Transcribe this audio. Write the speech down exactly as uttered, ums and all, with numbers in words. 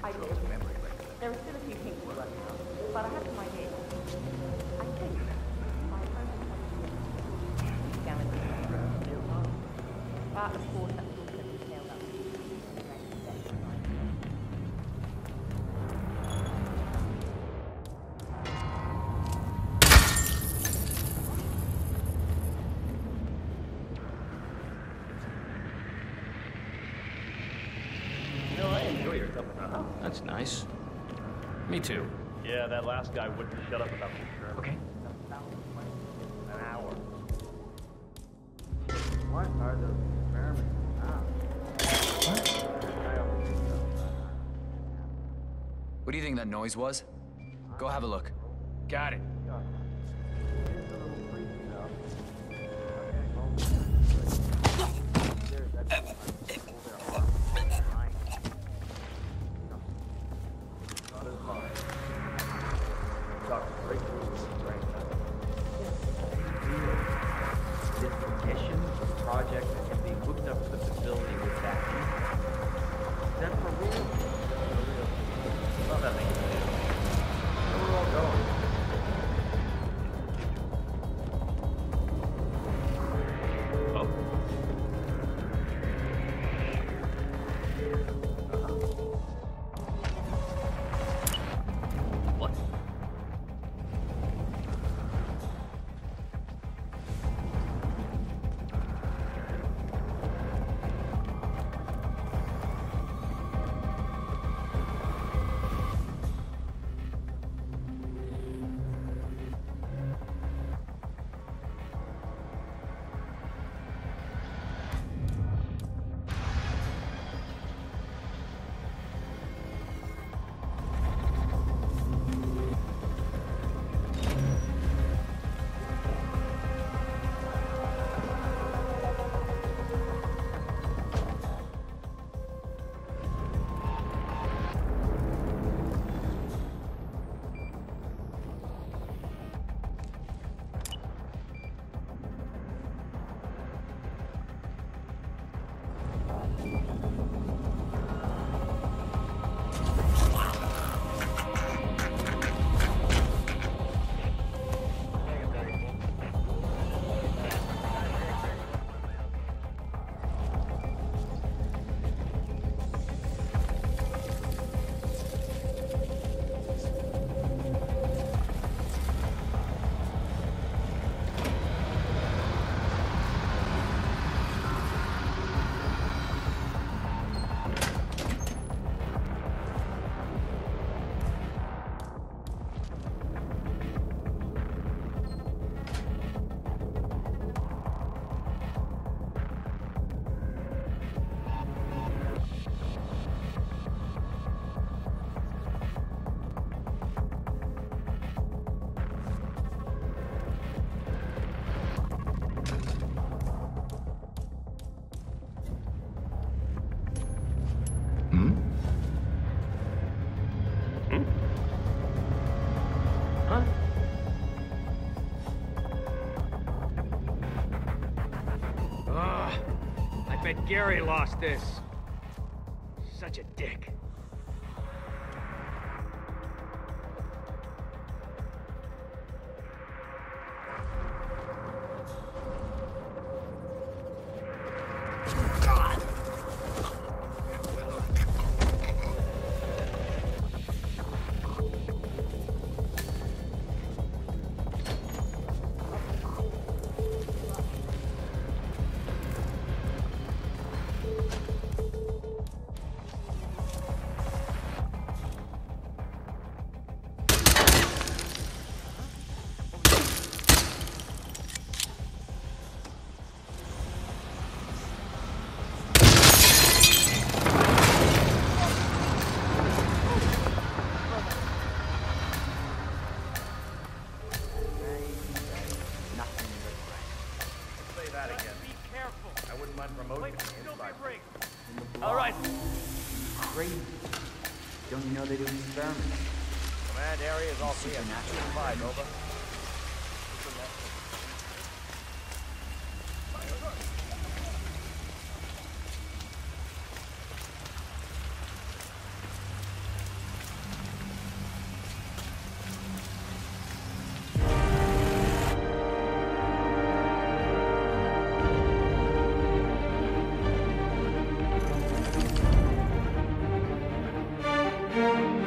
I did. There were still a few things to work out, but I had some ideas. I think my approach is guaranteed. But of course, that's also detailed up. That's nice. Me too. Yeah, that last guy wouldn't shut up about the term. Okay. An hour. What are those experiments about? What do you think that noise was? Go have a look. Got it. Project that can be hooked up to the facility with that. Is that for real? For real. Well, that makes sense. Where we're all going. Oh. What? Gary lost this. Such a dick. All right. Crazy. Don't you know they do experiments? Command area is all clear. Five, over. Thank you.